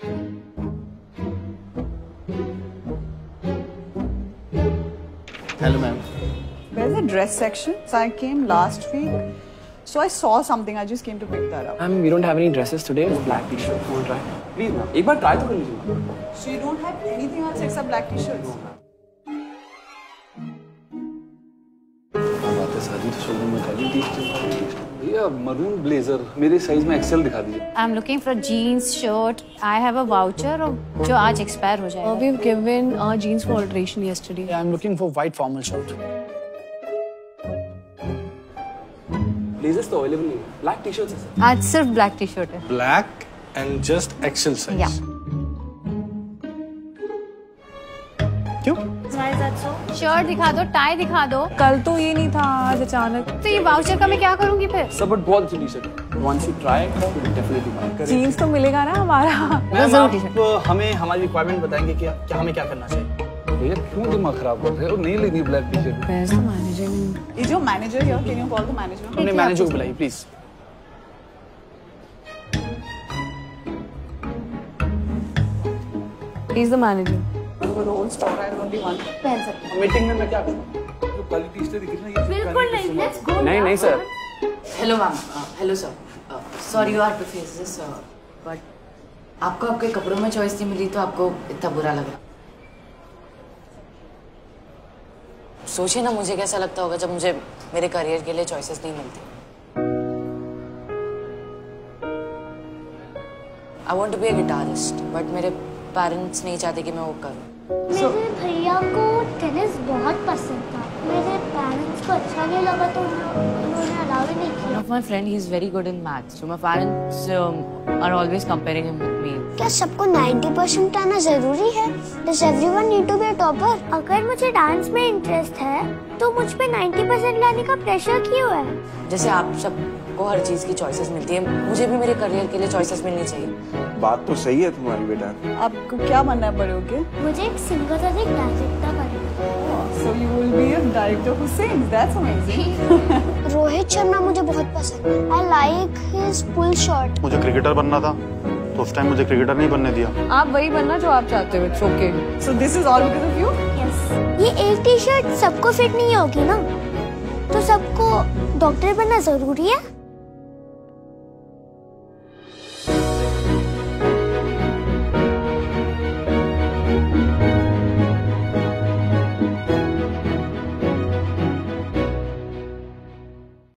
Hello, ma'am. Where's the dress section? So I came last week, so I saw something. I just came to pick that up. Ma'am, we don't have any dresses today. It's black t-shirt. You want to try? Please, ma'am. एक बार try तो कर लीजिए. So you don't have anything else except black t-shirts? बात है शादी तो showroom में खाली t-shirt. भैया मरून ब्लेजर मेरे साइज में एक्सेल दिखा दीजिए. I'm looking for jeans, shirt. I have a voucher जो आज expire हो जाएगा. We've given our jeans for alteration yesterday. Yeah, I'm looking for white formal shirt. Blazers तो अवेलेबल नहीं है. ब्लैक टी-शर्ट्स है सर. आज सिर्फ black t-shirt है. Black and just XL size. Yeah. क्यों? Why is that so? Shirt दिखा दो, टाई दिखा दो. कल तो ये नहीं था, आज अचानक. तो ये वाउचर का मैं क्या करूँगी फिर? सर बट बहुत अच्छी t-shirt. Once you try it, you'll definitely buy it. Jeans तो मिलेगा ना हमारा. मैम, आप हमें हमारी रिक्वायरमेंट बताएंगे कि हमें क्या करना चाहिए? भैया क्यों दिमाग खराब कर रहे हो? नहीं लेनी black t-shirt. Where's the manager? Is your manager here? Can you call the manager? अपने मैनेजर को बुलाइए, please. He's the manager. The whole store I had only one. पहन सकते मीटिंग में मैं क्या करूँ? जो काली टी-शर्ट दिख रही है ना ये बिल्कुल नहीं. Let's go. नहीं सर. Hello ma'am. Hello sir. Sorry you are to face this but आपको आपके कपड़ों में चॉइस नहीं मिली तो आपको इतना बुरा लगा. सोचिए ना मुझे कैसा लगता होगा जब मुझे मेरे करियर के लिए चॉइसेस नहीं मिलती. I want to be a guitarist but मेरे पेरेंट्स नहीं चाहते कि मैं वो करूँ. मेरे भैया को टेनिस बहुत पसंद था. मेरे पेरेंट्स को अच्छा नहीं लगा तो उन्होंने अलाउ ही नहीं किया. One of my friend he is very good in maths so my parents are always comparing him with me. क्या सबको 90% आना जरूरी है? Does everyone need to be a topper? अगर मुझे डांस में इंटरेस्ट है तो मुझ पे 90% लाने का प्रेशर क्यों है? जैसे आप सबको हर चीज की चॉइसेस मिलती है मुझे भी मेरे करियर के लिए चॉइसेस मिलनी चाहिए. बात तो सही है तुम्हारी बेटा. आपको क्या बनना है बड़े होके? मुझे एक सिंगर और एक डायरेक्टर बनना है. So you will be a director who sings. That's amazing. Rohit Sharma मुझे बहुत पसंद है. I like his pull shot. मुझे क्रिकेटर बनना था तो उस टाइम मुझे क्रिकेटर नहीं बनने दिया. आप वही बनना जो आप चाहते हो. It's okay. So this is all because of you? Yes. ये एक टी-शर्ट सबको फिट नहीं होगी ना, तो सबको डॉक्टर बनना जरूरी है.